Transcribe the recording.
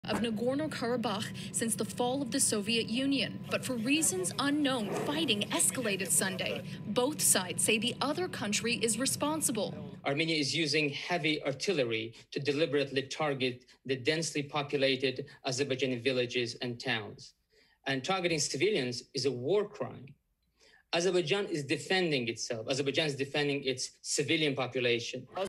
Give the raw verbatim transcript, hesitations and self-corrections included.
of Nagorno-Karabakh since the fall of the Soviet Union. But for reasons unknown, fighting escalated Sunday. Both sides say the other country is responsible. Armenia is using heavy artillery to deliberately target the densely populated Azerbaijani villages and towns. And targeting civilians is a war crime. Azerbaijan is defending itself. Azerbaijan is defending its civilian population.